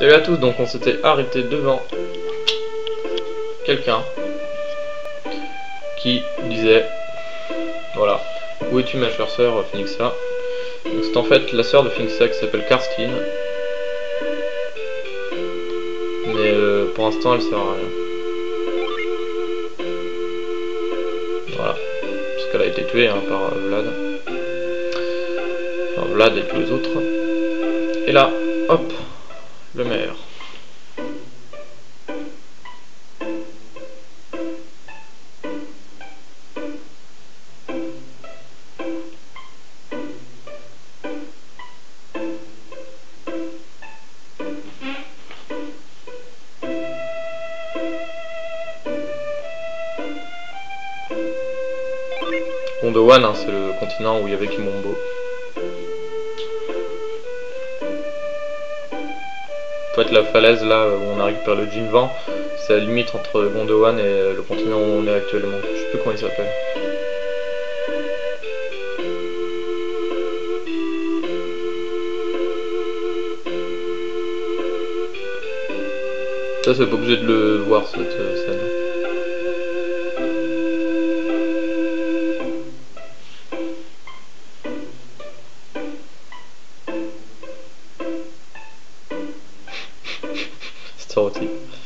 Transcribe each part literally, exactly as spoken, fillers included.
Salut à tous, donc on s'était arrêté devant quelqu'un qui disait, voilà, où es-tu ma chère sœur Phoenixa? Donc c'est en fait la sœur de Phoenixa qui s'appelle Karstine, mais euh, pour l'instant elle sert à rien. Voilà, parce qu'elle a été tuée hein, par euh, Vlad, enfin Vlad et tous les autres. Et là, hop, le maire. Gondowan, hein, c'est le continent où il y avait Kimombo. En fait, la falaise là où on a récupéré le Jinvan, c'est la limite entre Gondowan et le continent où on est actuellement. Je sais plus comment il s'appelle. Ça, c'est pas obligé de le voir cette euh, scène. Stéréotype.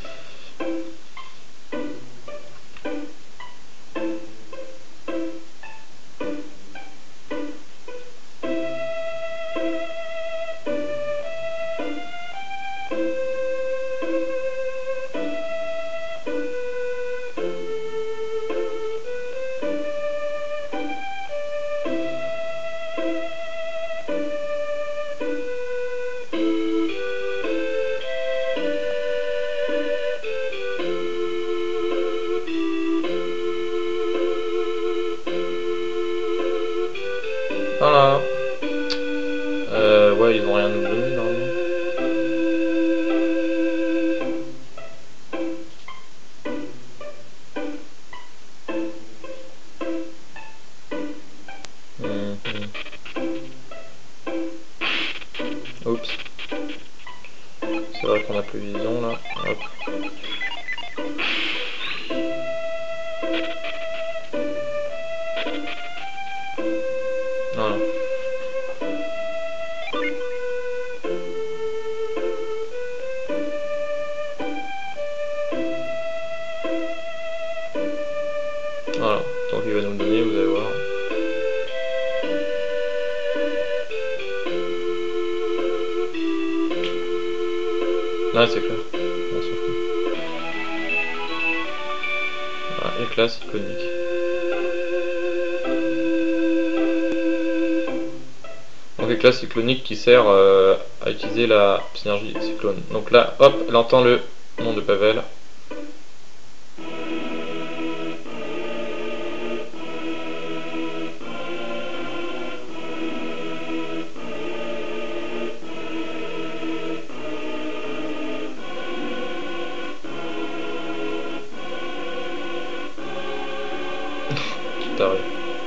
Voilà. Euh, ouais, ils ont rien à nous donner normalement. Mmh, mmh. Oups. C'est vrai qu'on a plus vision là. Hop. Voilà. Voilà, tant qu'il va nous le donner, vous allez voir. Là, c'est clair. On s'en fout. Voilà, éclat cyclonique. Donc éclat cyclonique qui sert euh, à utiliser la synergie cyclone. Donc là, hop, elle entend le nom de Pavel. Taré.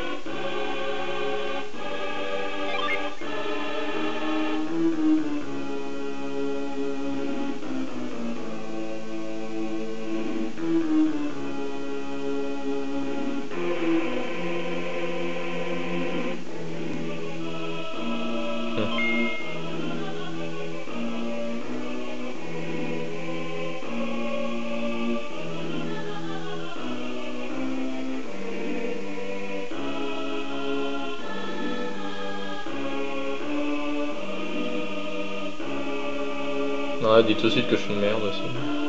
Ouais, dites tout de suite que je suis une merde aussi.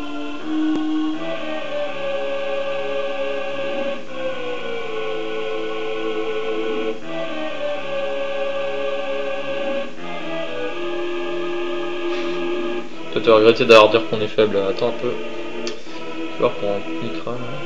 Toi, tu as regretté d'avoir dire qu'on est faible. Attends un peu. Tu vas voir qu'on niquera là.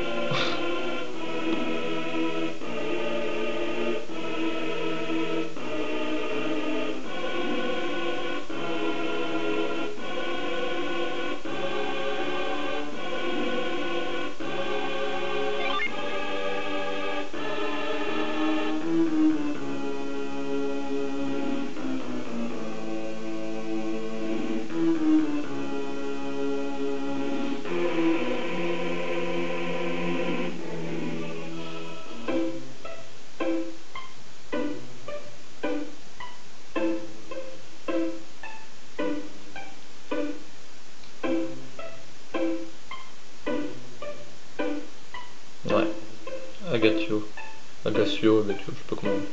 Agatio. Agacio, Agatio, je sais pas comment.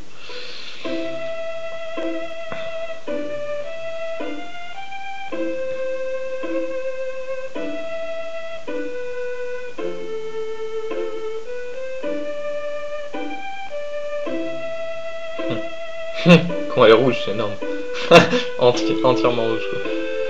Quand elle est rouge, c'est énorme. Enti entièrement rouge, quoi.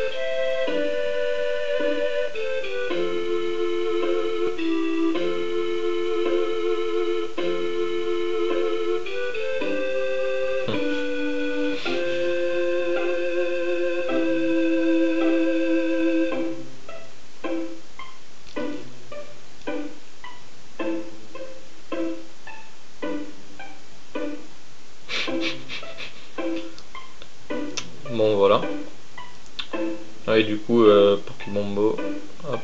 Bon voilà. Ah, et du coup euh, Pokébombo, hop.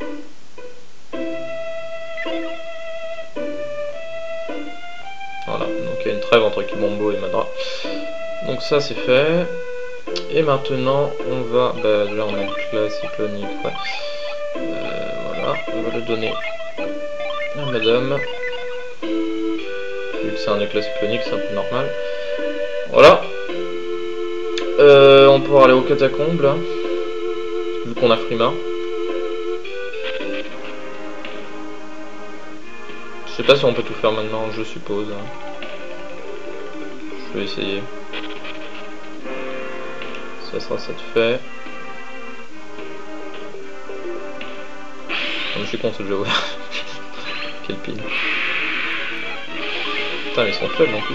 Voilà, donc il y a une trêve entre Kibombo et Madra. Donc ça c'est fait. Et maintenant on va, bah là on a le classe cyclonique, ouais. Euh, voilà, on va le donner à madame. Vu que c'est un éclat cyclonique, c'est un peu normal. Voilà. Euh, on pourra aller aux catacombes là, vu qu'on a Frima. Je sais pas si on peut tout faire maintenant, je suppose. Je vais essayer. Ça sera ça de fait. Je suis con ce jeu, ouais. Quelle pile. Putain, ils sont faibles en plus.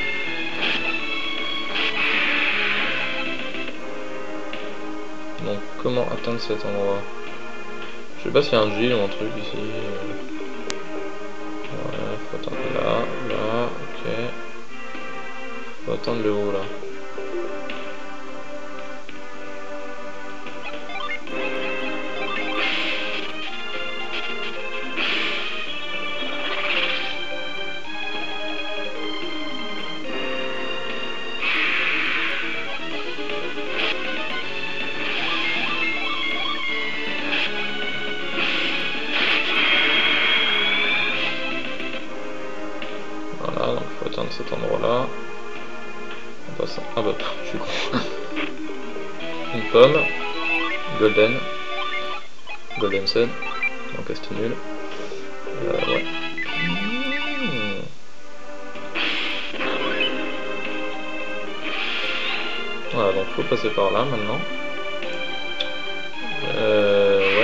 Donc comment atteindre cet endroit? Je sais pas s'il y a un G ou un truc ici. Voilà, faut atteindre là, là, ok. Faut atteindre le haut là. Voilà, donc faut atteindre cet endroit-là. On passe. Ah bah, je suis con. Une pomme. Golden. Golden Sun. Donc c'est nul. Euh, ouais. Mmh. Voilà, donc faut passer par là maintenant. Euh, ouais.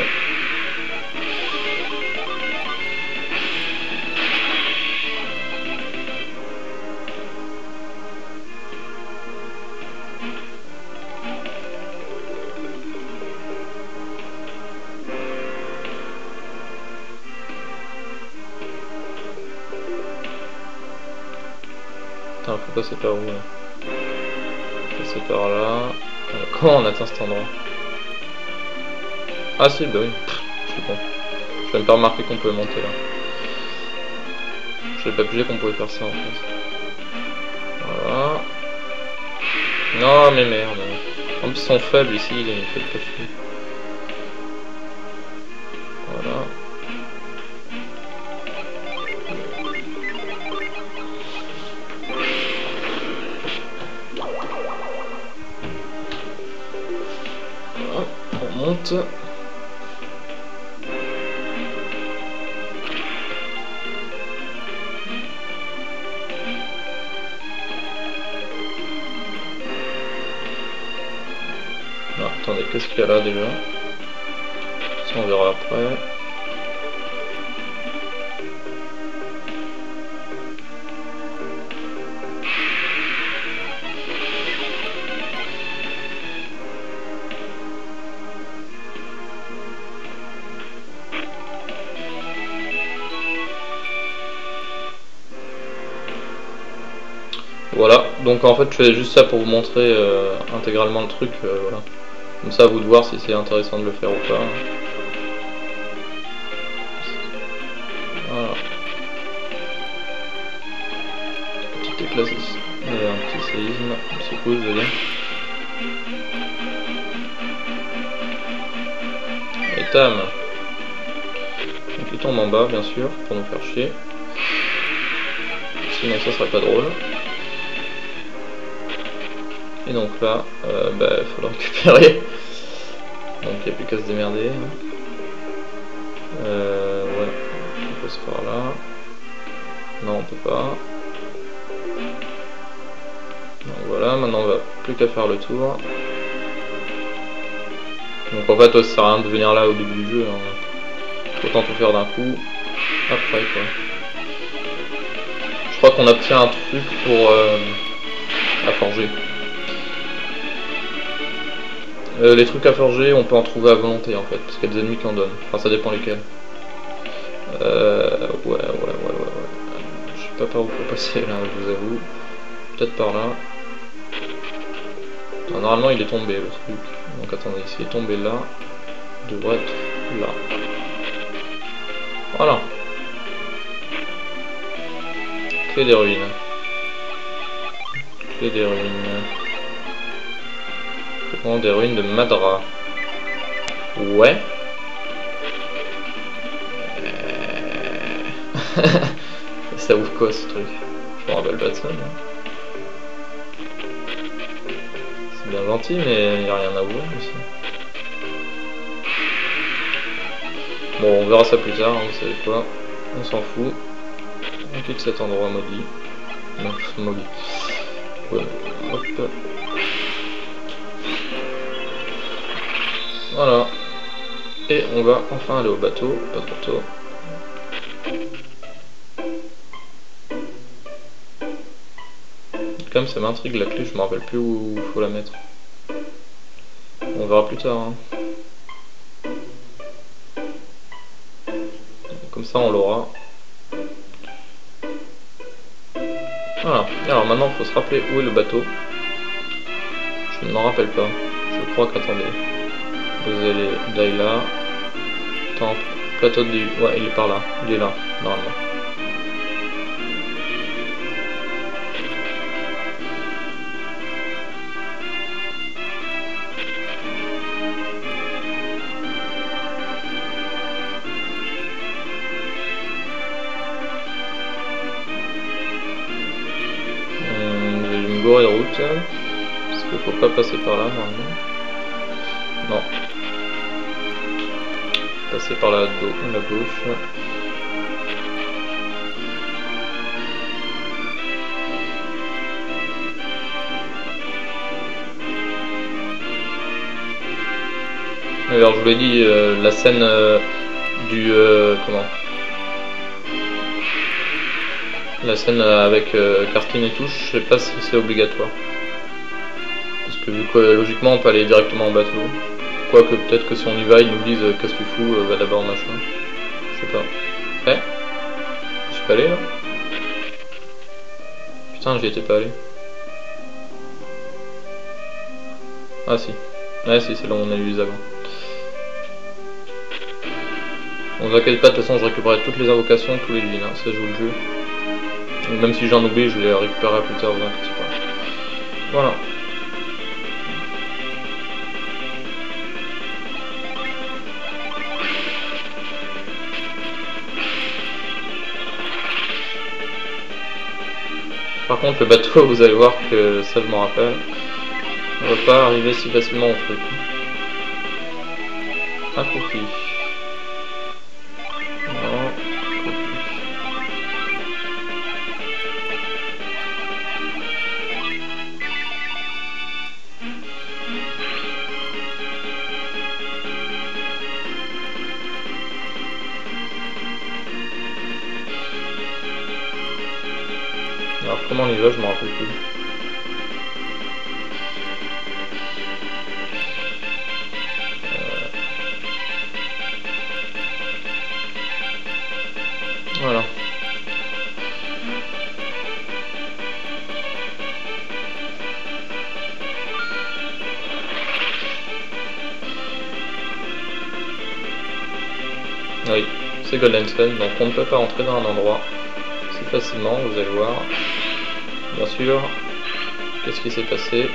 Putain, faut passer par où là? Passer par là. Euh, comment on atteint cet endroit? Ah si, bah oui. Pff, je suis con. Je vais même pas remarquer qu'on pouvait monter là. Je n'avais pas pigé qu'on pouvait faire ça en fait. Voilà. Non mais merde. En plus ils sont faibles ici, il est fait pas dessus. Voilà. Voilà, on monte. Non, attendez, qu'est-ce qu'il y a là déjà? Ça on verra après. Voilà, donc en fait je fais juste ça pour vous montrer euh, intégralement le truc, euh, voilà. Comme ça à vous de voir si c'est intéressant de le faire ou pas. Voilà. Petit éclaircissement, euh, un petit séisme, c'est cool je veux dire. Et tam. Donc il tombe en bas bien sûr, pour nous faire chier. sinon ça serait pas drôle. Et donc là, euh, bah, faut le récupérer. Donc il n'y a plus qu'à se démerder. Euh, ouais, on passe par là. Non, on peut pas. Donc voilà, maintenant on va plus qu'à faire le tour. Donc en fait, ça sert à rien de venir là au début du jeu. Hein. Autant tout faire d'un coup. Après quoi. Je crois qu'on obtient un truc pour euh, à forger. Euh, les trucs à forger, on peut en trouver à volonté en fait, parce qu'il y a des ennemis qui en donnent. Enfin, ça dépend lesquels. Euh, ouais, ouais, ouais, ouais, ouais. Je sais pas par où faut passer là, je vous avoue. Peut-être par là. Alors, normalement, il est tombé le truc. Donc attendez, s'il est tombé là, il devrait être là. Voilà. Clé des ruines. Clé des ruines. Comment des ruines de Madra. Ouais. Euh... ça ouvre quoi ce truc? Je me rappelle pas de ça. C'est bien gentil, mais il n'y a rien à ouvrir aussi. Bon, on verra ça plus tard, hein, vous savez quoi. On s'en fout. On quitte cet endroit maudit. Non, maudit. Ouais, hop. Voilà. Et on va enfin aller au bateau, pas trop tôt. Comme ça m'intrigue la clé, je me rappelle plus où il faut la mettre. On verra plus tard. Hein. Comme ça on l'aura. Voilà. Et alors maintenant il faut se rappeler où est le bateau. Je ne m'en rappelle pas. Je crois qu'attendez. Vous allez d'aller là. Temple. Plateau du. Ouais, il est par là. Il est là, normalement. De route, parce qu'il faut pas passer par là normalement. Non. Passer par la, la gauche. Alors je vous l'ai dit, euh, la scène euh, du euh, comment La scène avec euh, Kartine et tout, je sais pas si c'est obligatoire. Parce que vu que logiquement on peut aller directement en bateau. Quoique peut-être que si on y va, ils nous disent euh, qu'est-ce que tu fous, euh, va d'abord machin. Je sais pas. Eh Je suis pas allé là? Putain, j'y étais pas allé. Ah si. Ouais si, c'est là où on a eu les avant. On vous inquiétez pas, de toute façon je récupérerai toutes les invocations, tous les divines, hein, ça je vous le jure. Même si j'en oublie, je les récupérerai plus tard, vous inquiétez pas. Voilà. Par contre, le bateau, vous allez voir que ça je m'en rappelle, on va pas arriver si facilement au truc. Un cookie. Non. Alors comment on y va, je m'en rappelle plus. Euh... Voilà. Oui, c'est Golden Sun, donc on ne peut pas entrer dans un endroit si facilement, vous allez voir. Bien sûr, qu'est-ce qui s'est passé?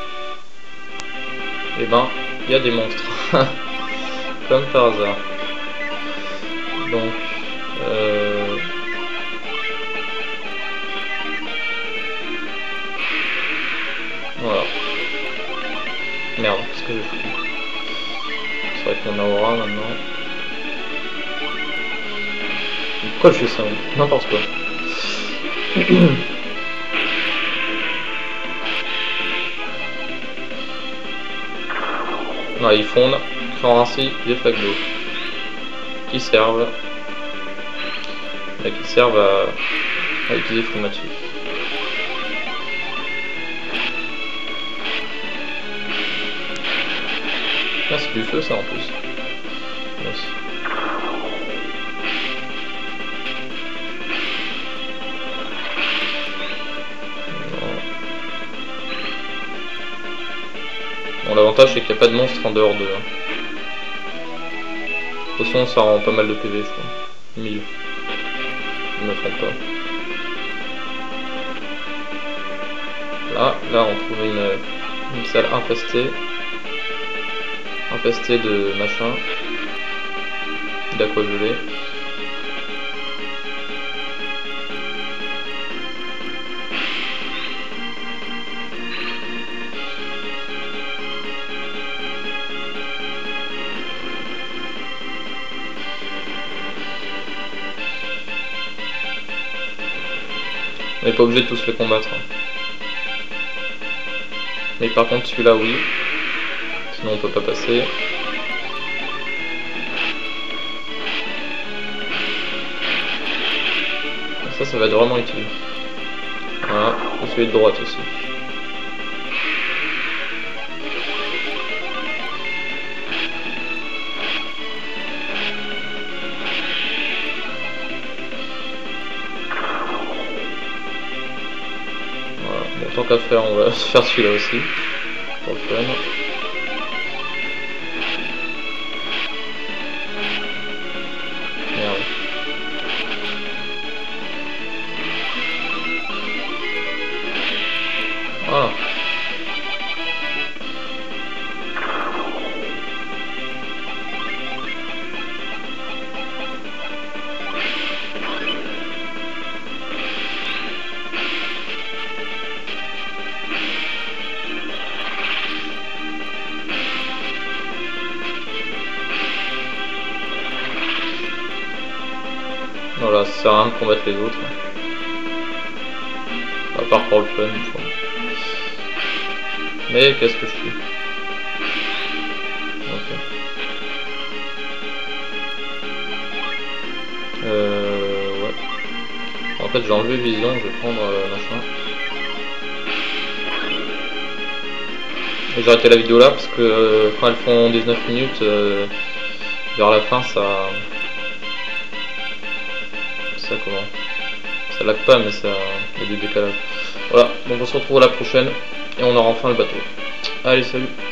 Eh ben, il y a des monstres, comme par hasard. Donc euh... voilà. Merde, qu'est-ce que j'ai foutu? C'est vrai qu'on a aura maintenant. Pourquoi je fais ça? N'importe quoi. Non, ils fondent, font ainsi des flaques d'eau qui servent, là, qui servent à, à utiliser Flumachi. Ah, c'est du feu ça en plus. Merci. Bon, l'avantage c'est qu'il n'y a pas de monstre en dehors d'eux. Hein. De toute façon, ça rend pas mal de P V, je crois. mille. Je ne me trompe pas. Là, là on trouve une, une salle infestée. Infestée de machin. D'aqua gelé. On n'est pas obligé de tous les combattre. Mais par contre celui-là oui. Sinon on peut pas passer. Ça, ça va être vraiment utile. Voilà, et celui de droite aussi. Voilà, bon, tant qu'à faire, on va faire celui-là aussi. Pour le fun. Merde. Voilà. Voilà, ça sert à rien de combattre les autres. À part pour le fun, une fois. Mais qu'est-ce que je fais? Ok. Euh... Ouais. En fait, j'ai enlevé vision, je vais prendre euh, machin. Et j'ai arrêté la vidéo là parce que euh, quand elles font dix-neuf minutes, euh, vers la fin, ça... Ça comment? Ça lag pas, mais ça... il y a du décalage. Voilà, donc on se retrouve à la prochaine. Et on aura enfin le bateau. Allez, salut!